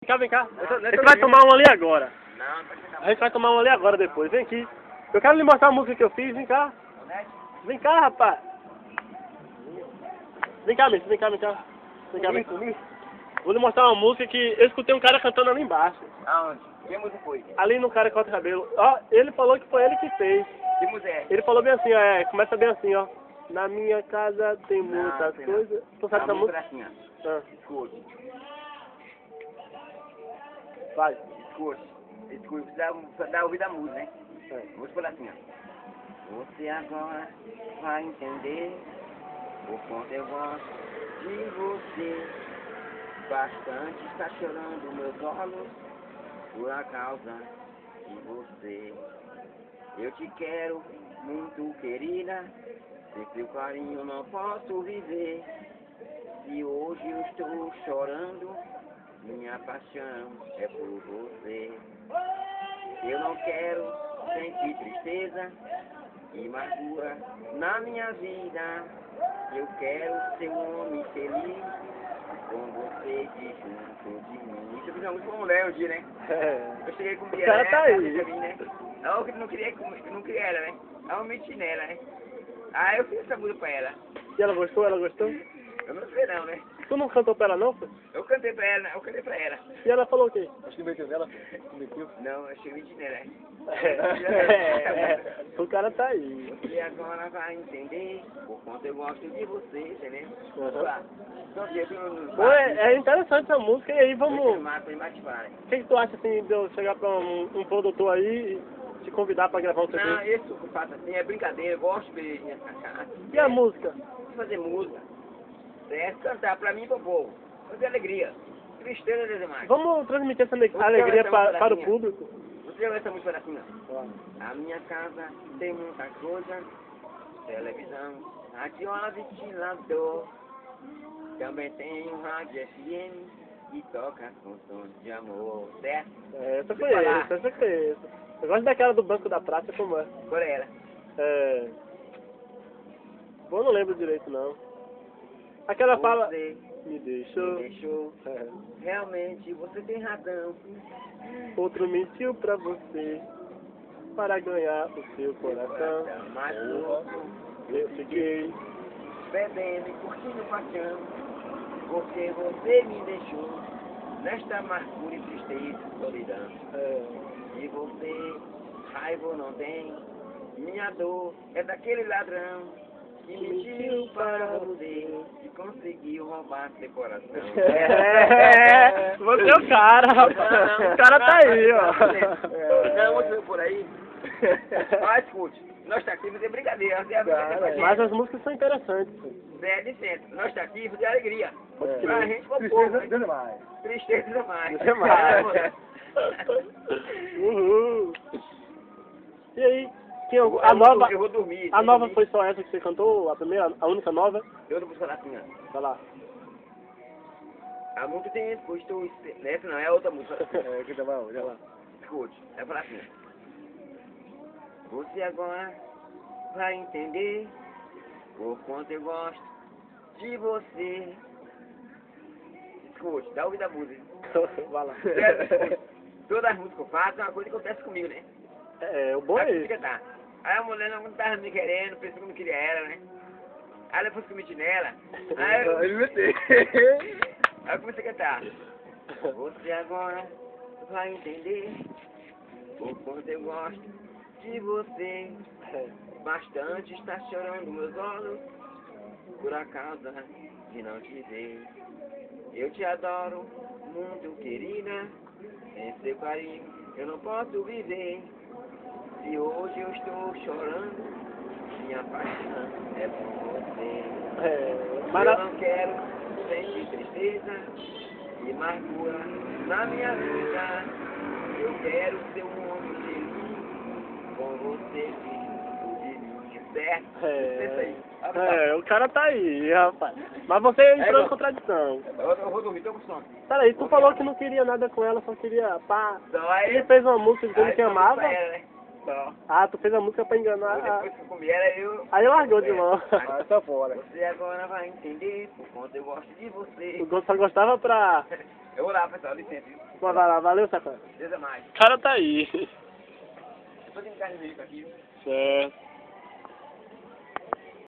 cá, vem cá. A gente vai tomar uma ali agora. Não, pode ficar. A gente vai tomar uma ali agora depois. Vem aqui. Eu quero lhe mostrar a música que eu fiz. Vem cá. Vem cá, rapaz. Vem cá, Miss. Vem cá, vem cá. Vem cá, vem cá. Vou lhe mostrar uma música que eu escutei um cara cantando ali embaixo. Aonde? Que música foi? Ali no cara que corta o cabelo. Ó, ele falou que foi ele que fez. Que música é? Ele falou bem assim, ó, começa bem assim, ó. Na minha casa tem muitas sei coisas. Tu sabe essa música? Assim, ó. Ah, Escute. vai. Escute. Escute. Dá ouvir a música, né? É. Vou falar assim, ó. Você agora vai entender o quanto eu gosto de você. Bastante está chorando meus olhos por a causa de você. Eu te quero muito, querida. Sem seu carinho não posso viver. Se hoje eu estou chorando, minha paixão é por você. Eu não quero sentir tristeza e amargura na minha vida. Eu quero ser um homem feliz com você de junto de mim. Isso eu fiz uma música com mulher um dia, né? Eu cheguei com O cara tá aí. né? Ela que não queria ela, né? Ela menti nela, né? Aí eu fiz essa música pra ela. E ela gostou? Ela gostou? Eu não sei não, né? Tu não cantou pra ela não, pô? Eu cantei pra ela, eu cantei pra ela. E ela falou o quê? Acho que meteu nela. Meteu. Não, eu cheguei menti nela. O cara tá aí. E agora vai entender o quanto eu gosto de você, entendeu? Uhum. Então, eu Pô, é interessante essa música. E aí, vamos... O que tu acha, assim, de eu chegar pra um produtor aí e te convidar pra gravar um CD? Não, isso que eu faço assim é brincadeira, eu gosto de cantar. E a música? Fazer música, certo? Cantar pra mim e pro povo. Fazer alegria. Tristeza é demais. Vamos transmitir essa alegria para o público. Você ouve essa música assim, ó. A minha casa tem muita coisa. Televisão, radiola, ventilador. Também tem um rádio FM e toca com som de amor, certo? Essa foi essa. Eu gosto daquela do Banco da Praça, como é? Por ela. Bom, não lembro direito, não. Aquela fala... Você Me deixou... me deixou. Realmente você tem razão. Outro mentiu pra você, para ganhar o seu coração. Mas Eu fiquei... bebendo e curtindo paixão. Porque você me deixou nesta amargura e tristeza e solidão. E você, raiva não tem. Minha dor é daquele ladrão que mentiu para você e conseguiu roubar seu coração. Você é o cara, rapaz. O cara tá aí, ó. Não, você por aí. Mas escute, nós tá aqui fazer brincadeira. Mas as músicas são interessantes. É de centro. Nós tá aqui fazer alegria. Pode Pra crer. gente pro povo. Tristeza demais. Tristeza demais. Demais. Uhul. E aí, tinha a nova... Eu vou dormir. A nova foi só essa que você cantou? A primeira, a única nova? Eu não vou falar assim, ó. Vai lá. Há muito tempo estou... Essa não, é outra música. Que tá bom, já lá. Escute, vai falar assim. Você agora vai entender o quanto eu gosto de você. Escute, dá ouvido a música. Vai lá. Todas as músicas que eu faço é uma coisa que acontece comigo, né? O bom é isso. Tá. Aí a mulher não tava me querendo, pensou que eu não queria ela, né? Aí depois que eu meti nela, aí eu comecei a cantar. Você agora vai entender o quanto eu gosto de você. Bastante está chorando meus olhos por a causa de não te ver. Eu te adoro muito, querida. Sem seu carinho eu não posso viver. Se hoje eu estou chorando, minha paixão é por você. Mas eu não quero sentir tristeza e amargura na minha vida. Eu quero ser um homem feliz com você junto de mim, certo? Pensa aí. O cara tá aí, rapaz. Mas você entrou em contradição. Eu vou dormir, tô com sono. Peraí, tu falou que não queria nada com ela, só queria pá. Ele fez uma música dizendo que amava. Ah, tu fez a música pra enganar. Depois que eu comi ela, eu... Aí largou de mão. Ah, tá fora. Você agora vai entender por quanto eu gosto de você. O Gosto só gostava pra Eu vou lá, pessoal, licença, viu? Vai lá, valeu, Sacana. Deus é mais. O cara tá aí. Depois tem que ficar no meio aqui. Certo.